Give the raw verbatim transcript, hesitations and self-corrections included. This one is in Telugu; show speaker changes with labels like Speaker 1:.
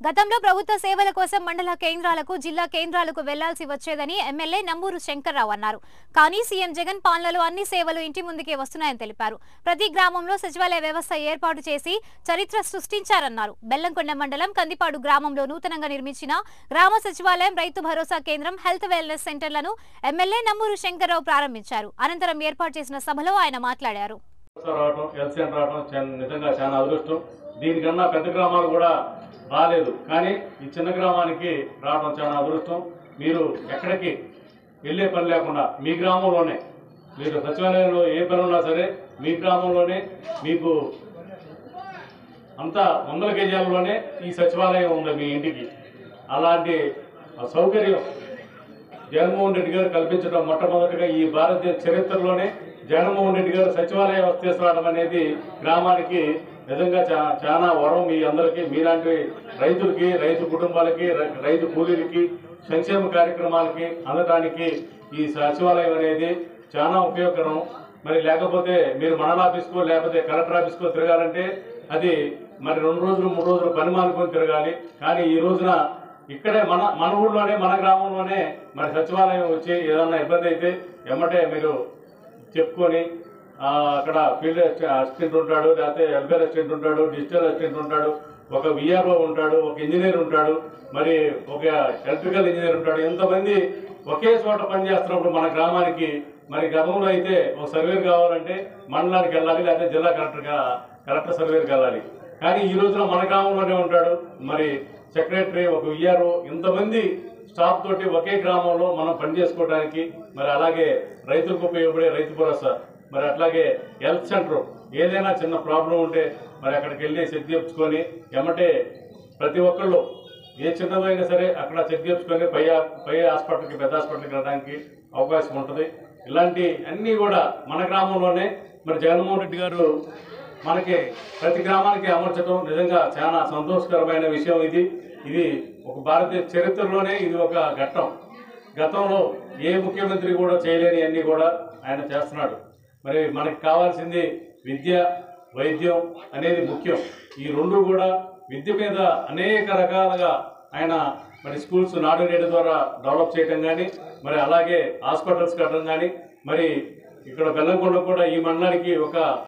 Speaker 1: గతంలో ప్రభుత్వ సేవల కోసం మండల కేంద్రాలకు జిల్లా కేంద్రాలకు వెళ్లాల్సి వచ్చేదని ఎమ్మెల్యే నంబూరు శంకర్రావు అన్నారు. కానీ సీఎం జగన్ పాలనలో అన్ని సేవలు ఇంటి ముందుకే వస్తున్నాయని తెలిపారు. ప్రతి గ్రామంలో సచివాలయ వ్యవస్థ ఏర్పాటు చేసి చరిత్ర సృష్టించారన్నారు. బెల్లంకొండ మండలం కందిపాడు గ్రామంలో నూతనంగా నిర్మించిన గ్రామ సచివాలయం, రైతు భరోసా కేంద్రం, హెల్త్ వెల్నెస్ సెంటర్లను ఎమ్మెల్యే నంబూరు శంకర్రావు ప్రారంభించారు. అనంతరం ఏర్పాటు చేసిన సభలో ఆయన మాట్లాడారు.
Speaker 2: దీనికన్నా పెద్ద గ్రామాలు కూడా రాలేదు, కానీ ఈ చిన్న గ్రామానికి రావడం చాలా అదృష్టం. మీరు ఎక్కడికి వెళ్ళే పని లేకుండా మీ గ్రామంలోనే, మీరు సచివాలయంలో ఏ పని ఉన్నా సరే మీ గ్రామంలోనే మీకు అంతా వందల కేజీలలోనే ఈ సచివాలయం ఉంది మీ ఇంటికి. అలాంటి సౌకర్యం జగన్మోహన్ రెడ్డి గారు కల్పించడం మొట్టమొదటిగా ఈ భారతదేశ చరిత్రలోనే జగన్మోహన్ రెడ్డి గారు సచివాలయ వ్యవస్థ తీసుకురావడం అనేది గ్రామానికి నిజంగా చా చాలా వరం. మీ అందరికీ, మీలాంటి రైతులకి, రైతు కుటుంబాలకి, రైతు కూలీలకి, సంక్షేమ కార్యక్రమాలకి అందడానికి ఈ సచివాలయం అనేది చాలా ఉపయోగకరం. మరి లేకపోతే మీరు మండల ఆఫీస్కో లేకపోతే కలెక్టర్ ఆఫీస్కో తిరగాలంటే అది మరి రెండు రోజులు మూడు రోజులు పని మానుకొని తిరగాలి. కానీ ఈ రోజున ఇక్కడే మన మన ఊళ్ళోనే, మన గ్రామంలోనే మరి సచివాలయం వచ్చి ఏదన్నా ఇబ్బంది అయితే ఎమ్మటే మీరు చెప్పుకొని అక్కడ ఫీల్డ్ అసిస్టెంట్ ఉంటాడు, లేకపోతే వెల్ఫేర్ అసిస్టెంట్ ఉంటాడు, డిజిటల్ అసిస్టెంట్ ఉంటాడు, ఒక విఆర్ఓ ఉంటాడు, ఒక ఇంజనీర్ ఉంటాడు, మరి ఒక ఎలక్ట్రికల్ ఇంజనీర్ ఉంటాడు. ఎంతమంది ఒకే చోట పనిచేస్తున్నప్పుడు మన గ్రామానికి మరి గతంలో అయితే ఒక సర్వేర్ కావాలంటే మండలానికి వెళ్ళాలి, లేకపోతే జిల్లా కలెక్టర్గా కలెక్టర్ సర్వేర్కి వెళ్ళాలి. కానీ ఈ రోజున మన గ్రామంలోనే ఉంటాడు. మరి సెక్రటరీ, ఒక విఆర్ఓ, ఇంతమంది స్టాఫ్ తోటి ఒకే గ్రామంలో మనం పనిచేసుకోవడానికి, మరి అలాగే రైతులకు ఉపయోగపడే రైతు భరోసా, మరి అట్లాగే హెల్త్ సెంటర్, ఏదైనా చిన్న ప్రాబ్లం ఉంటే మరి అక్కడికి వెళ్ళి చెక్ చేయించుకొని ఎమ్మటే ప్రతి ఒక్కళ్ళు ఏ చిన్నదైనా సరే అక్కడ చెక్ చేయించుకొని పై పై హాస్పిటల్కి, పెద్ద హాస్పిటల్కి వెళ్ళడానికి అవకాశం ఉంటుంది. ఇలాంటి అన్నీ కూడా మన గ్రామంలోనే మరి జగన్మోహన్ రెడ్డి గారు మనకి ప్రతి గ్రామానికి అమర్చడం నిజంగా చాలా సంతోషకరమైన విషయం. ఇది ఇది ఒక భారతదేశ చరిత్రలోనే ఇది ఒక ఘట్టం. గతంలో ఏ ముఖ్యమంత్రి కూడా చేయలేని అన్నీ కూడా ఆయన చేస్తున్నాడు. మరి మనకి కావాల్సింది విద్య, వైద్యం అనేది ముఖ్యం. ఈ రెండు కూడా విద్య మీద అనేక రకాలుగా ఆయన మరి స్కూల్స్ నాడు నేడు ద్వారా డెవలప్ చేయడం కానీ, మరి అలాగే హాస్పిటల్స్ కట్టడం కానీ, మరి ఇక్కడ బెల్లంకొండ కూడా ఈ మండలానికి ఒక